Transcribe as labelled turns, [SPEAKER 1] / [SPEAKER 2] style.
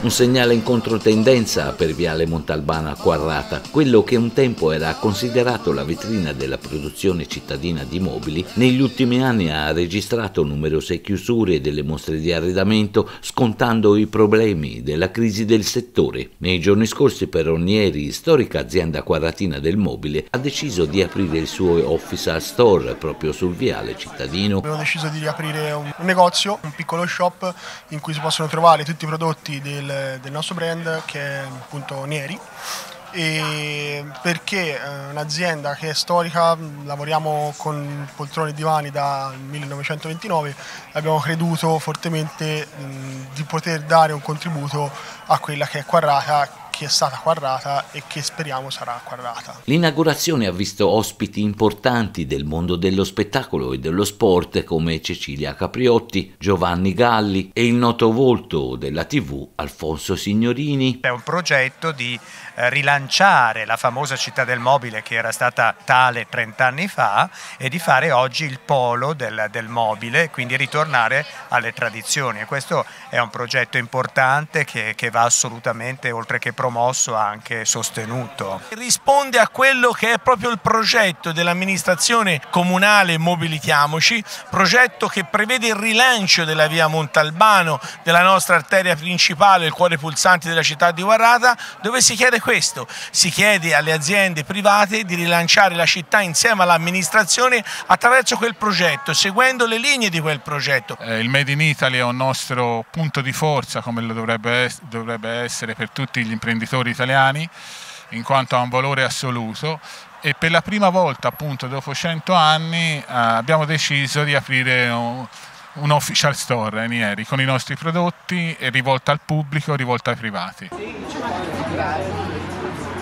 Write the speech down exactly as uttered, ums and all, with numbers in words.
[SPEAKER 1] Un segnale in controtendenza per Viale Montalbano a Quarrata, quello che un tempo era considerato la vetrina della produzione cittadina di mobili, negli ultimi anni ha registrato numerose chiusure delle mostre di arredamento, scontando i problemi della crisi del settore. Nei giorni scorsi Perronieri, storica azienda quarratina del mobile, ha deciso di aprire il suo official store proprio sul Viale cittadino.
[SPEAKER 2] Abbiamo deciso di riaprire un negozio, un piccolo shop in cui si possono trovare tutti i prodotti del del nostro brand, che è appunto Nieri, e perché è un'azienda che è storica, lavoriamo con poltrone e divani dal millenovecentoventinove, abbiamo creduto fortemente mh, di poter dare un contributo a quella che è Quarrata, che è stata Quarrata e che speriamo sarà Quarrata.
[SPEAKER 1] L'inaugurazione ha visto ospiti importanti del mondo dello spettacolo e dello sport come Cecilia Capriotti, Giovanni Galli e il noto volto della tivù Alfonso Signorini.
[SPEAKER 3] È un progetto di eh, rilanciare la famosa città del mobile, che era stata tale trent'anni fa, e di fare oggi il polo del, del mobile, quindi ritornare alle tradizioni, e questo è un progetto importante che, che va assolutamente, oltre che promosso, anche sostenuto.
[SPEAKER 4] Risponde a quello che è proprio il progetto dell'amministrazione comunale Mobilitiamoci, progetto che prevede il rilancio della via Montalbano, della nostra arteria principale, il cuore pulsante della città di Quarrata, dove si chiede questo, si chiede alle aziende private di rilanciare la città insieme all'amministrazione attraverso quel progetto, seguendo le linee di quel progetto.
[SPEAKER 5] Eh, il Made in Italy è un nostro punto di forza, come lo dovrebbe, es- dovrebbe essere per tutti gli imprenditori italiani, in quanto ha un valore assoluto, e per la prima volta, appunto dopo cento anni, eh, abbiamo deciso di aprire un, un official store Nieri con i nostri prodotti, rivolta al pubblico, rivolta ai privati.